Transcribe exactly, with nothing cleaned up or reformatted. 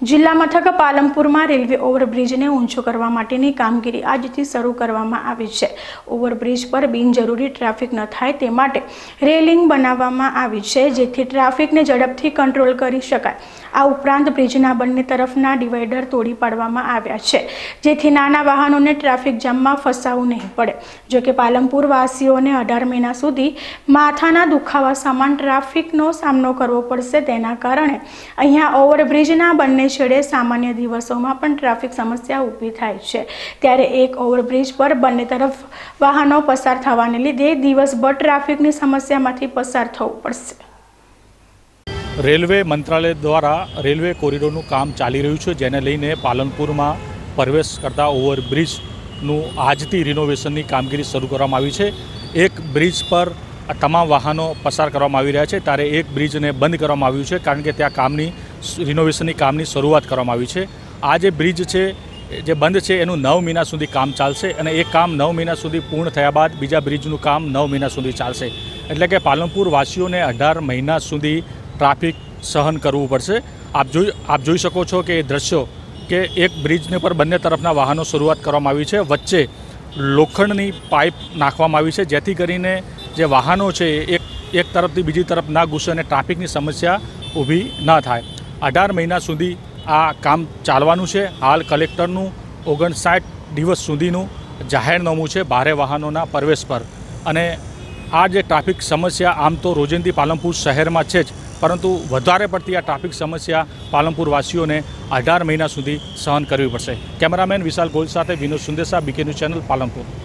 જિલ્લા મથક પાલનપુરમાં રેલવે ઓવરબ્રિજને ઊંચો કરવા માટેની કામગીરી આજથી શરૂ કરવામાં આવી છે। ઓવરબ્રિજ પર બિનજરૂરી ટ્રાફિક ન થાય તે માટે રેલિંગ બનાવવામાં આવી છે, જેથી ટ્રાફિકને ઝડપથી કંટ્રોલ કરી શકાય। આ ઉપરાંત બ્રિજના બંને તરફના ડિવાઈડર તોડી પાડવામાં આવ્યા છે, જેથી નાના વાહનોને ટ્રાફિક જામમાં ફસાવવું નહીં પડે। જો કે પાલનપુર વાસીઓને અઢાર મહિના સુધી માથાના દુખાવા સમાન ટ્રાફિકનો સામનો કરવો પડશે। તેના કારણે અહીંયા ઓવરબ્રિજના બંને છેડે સામાન્ય દિવસોમાં પણ ટ્રાફિક સમસ્યા ઊભી થાય છે, ત્યારે એક ઓવરબ્રિજ પર બંને તરફ વાહનો પસાર થવાને લીધે દિવસભર ટ્રાફિકની સમસ્યામાંથી પસાર થવું પડશે। રેલવે મંત્રાલય દ્વારા રેલવે કોરિડોરનું કામ ચાલી રહ્યું છે, જેને લઈને પાલનપુરમાં પ્રવેશ કરતા ઓવરબ્રિજનું આજથી રિનોવેશનની કામગીરી શરૂ કરવામાં આવી છે। એક બ્રિજ પર તમામ વાહનો પસાર કરવામાં આવી રહ્યા છે, ત્યારે એક બ્રિજને બંધ કરવામાં આવ્યું છે, કારણ કે ત્યાં કામની રિનોવેશનની કામની શરૂઆત કરવામાં આવી છે। આ જે બ્રિજ છે જે બંધ છે એનું નવ મહિના સુધી કામ ચાલશે, અને એ કામ નવ મહિના સુધી પૂર્ણ થયા બાદ બીજા બ્રિજનું કામ નવ મહિના સુધી ચાલશે। એટલે કે પાલનપુર વાસીઓને અઢાર મહિના સુધી ટ્રાફિક સહન કરવું પડશે। આપ જોઈ આપ જોઈ શકો છો કે એ દ્રશ્યો કે એક બ્રિજને પર બંને તરફના વાહનો શરૂઆત કરવામાં આવી છે, વચ્ચે લોખંડની પાઇપ નાખવામાં આવી છે, જેથી કરીને જે વાહનો છે એક એક તરફથી બીજી તરફ ના ઘૂસે અને ટ્રાફિકની સમસ્યા ઊભી ન થાય। અઢાર મહિના સુધી આ કામ ચાલવાનું છે। હાલ કલેક્ટરનું ઓગણસાઠ દિવસ સુધીનું જાહેરનામું છે ભારે વાહનોના પ્રવેશ પર, અને આ જે ટ્રાફિક સમસ્યા આમ તો રોજિંદી પાલનપુર શહેરમાં છે જ, પરંતુ વધારે પડતી આ ટ્રાફિક સમસ્યા પાલનપુર વાસીઓને અઢાર મહિના સુધી સહન કરવી પડશે। કેમેરામેન વિશાલ ગોલ સાથે Vinod Sundesa, BK news channel, Palanpur.